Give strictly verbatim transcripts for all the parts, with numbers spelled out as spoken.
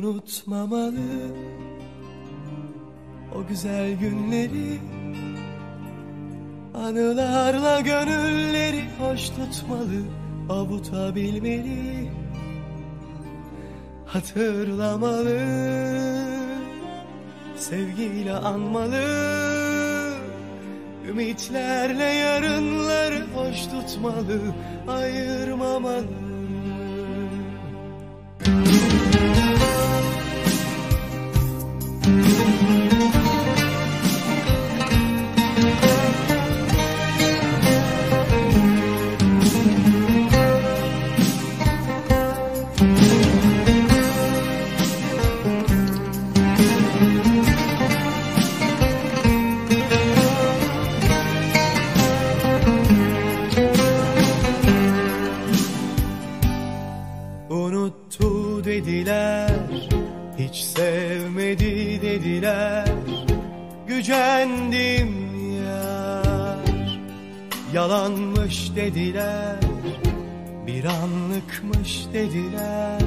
Unutmamalı o güzel günleri, anılarla gönülleri hoş tutmalı, avutabilmeli, hatırlamalı, sevgiyle anmalı, ümitlerle yarınları hoş tutmalı, ayırmamalı. Unuttu dediler, hiç sevmedi dediler, gücendim yar. Yalanmış dediler, bir anlıkmış dediler,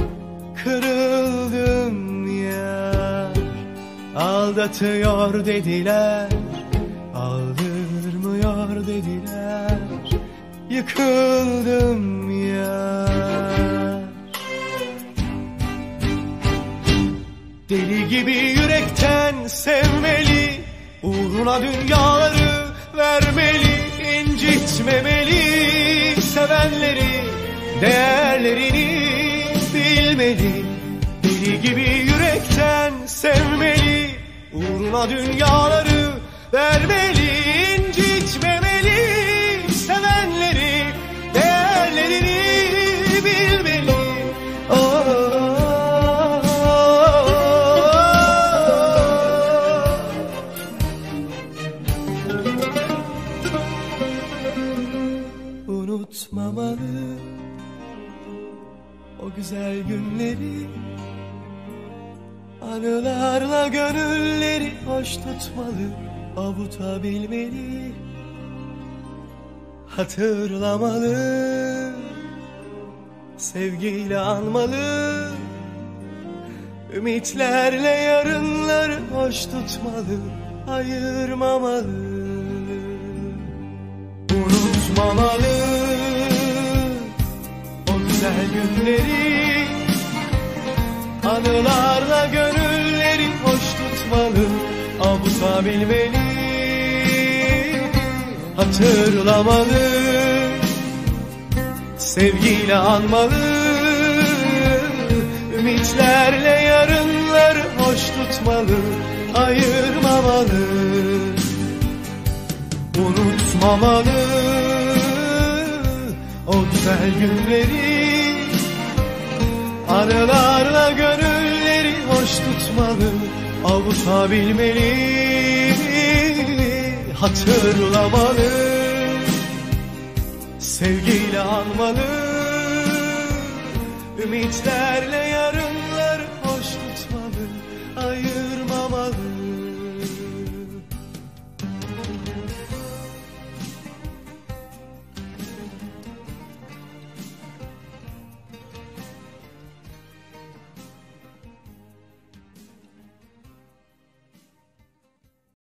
kırıldım yar. Aldatıyor dediler, aldırmıyor dediler, yıkıldım yar. Deli gibi yürekten sevmeli, uğruna dünyaları vermeli, incitmemeli, sevenleri değerlerini bilmeli. Deli gibi yürekten sevmeli, uğruna dünyaları vermeli, incitmemeli, sevenleri değerlerini bilmeli. Oh. Unutmamalı o güzel günleri, anılarla gönülleri hoş tutmalı, avutabilmeli, hatırlamalı, sevgiyle anmalı, ümitlerle yarınları hoş tutmalı, ayırmamalı. Unutmamalı o güzel günleri, anılarla gönülleri hoş tutmalı, avutabilmeli, hatırlamalı, sevgiyle anmalı, ümitlerle yarınları hoş tutmalı, ayırmamalı. Unutmamalı o güzel günleri, anılarla gönülleri hoş tutmalı, avutabilmeli, hatırlamalı, sevgiyle anmalı, ümitler